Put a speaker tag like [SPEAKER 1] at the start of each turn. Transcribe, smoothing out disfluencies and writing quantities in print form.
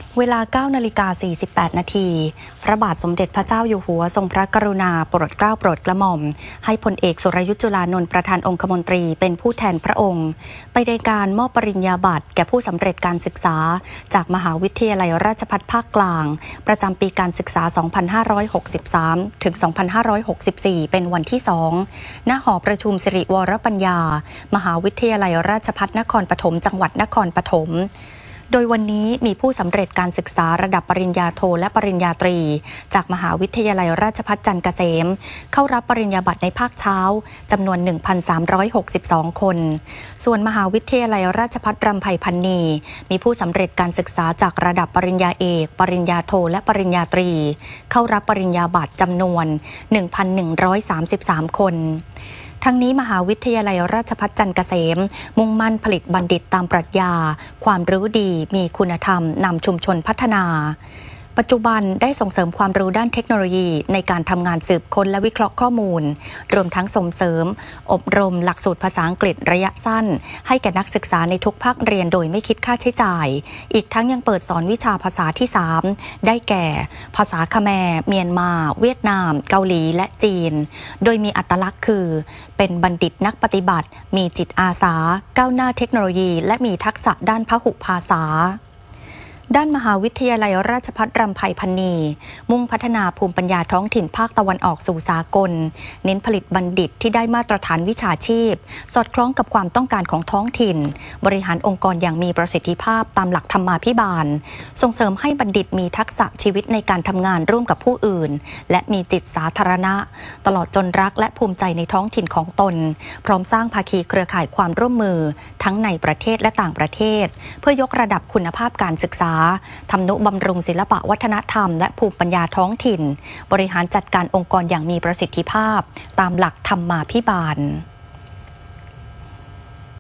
[SPEAKER 1] เวลา 9:48 นาทีพระบาทสมเด็จพระเจ้าอยู่หัวทรงพระกรุณาโปรดเกล้าโปรดกระหม่อมให้พลเอกสุรยุทธจุลานนท์ประธานองคมนตรีเป็นผู้แทนพระองค์ไปในการมอบปริญญาบัตรแก่ผู้สำเร็จการศึกษาจากมหาวิทยาลัยราชภัฏภาคกลางประจำปีการศึกษา 2563 ถึง 2564 เป็นวันที่ 2 ณ หอประชุมสิริวรปัญญามหาวิทยาลัยราชภัฏนครปฐมจังหวัดนครปฐมโดยวันนี้มีผู้สำเร็จการศึกษาระดับปริญญาโทและปริญญาตรีจากมหาวิทยาลัยราชภัฏจันทร์เกษมเข้ารับปริญญาบัตรในภาคเช้าจำนวน 1,362 คนส่วนมหาวิทยาลัยราชภัฏรำไพพรรณีมีผู้สำเร็จการศึกษาจากระดับปริญญาเอกปริญญาโทและปริญญาตรีเข้ารับปริญญาบัตรจำนวน 1,133 คนทั้งนี้มหาวิทยาลัยราชภัฏจันทร์เกษมมุ่งมั่นผลิตบัณฑิตตามปรัชญาความรู้ดีมีคุณธรรมนำชุมชนพัฒนาปัจจุบันได้ส่งเสริมความรู้ด้านเทคโนโลยีในการทำงานสืบค้นและวิเคราะห์ข้อมูลรวมทั้งส่งเสริมอบรมหลักสูตรภาษาอังกฤษระยะสั้นให้แก่นักศึกษาในทุกภาคเรียนโดยไม่คิดค่าใช้จ่ายอีกทั้งยังเปิดสอนวิชาภาษาที่ 3ได้แก่ภาษาคแมร์เมียนมาเวียดนามเกาหลีและจีนโดยมีอัตลักษณ์คือเป็นบัณฑิตนักปฏิบัติมีจิตอาสาก้าวหน้าเทคโนโลยีและมีทักษะด้านพหุภาษาด้านมหาวิทยาลัยราชภัฏรำไพพรรณีมุ่งพัฒนาภูมิปัญญาท้องถิ่นภาคตะวันออกสู่สากลเน้นผลิตบัณฑิตที่ได้มาตรฐานวิชาชีพสอดคล้องกับความต้องการของท้องถิ่นบริหารองค์กรอย่างมีประสิทธิภาพตามหลักธรรมาภิบาลส่งเสริมให้บัณฑิตมีทักษะชีวิตในการทำงานร่วมกับผู้อื่นและมีจิตสาธารณะตลอดจนรักและภูมิใจในท้องถิ่นของตนพร้อมสร้างภาคีเครือข่ายความร่วมมือทั้งในประเทศและต่างประเทศเพื่อยกระดับคุณภาพการศึกษาทำนุบำรุงศิลปะวัฒนธรรมและภูมิปัญญาท้องถิ่นบริหารจัดการองค์กรอย่างมีประสิทธิภาพตามหลักธรรมาภิบาล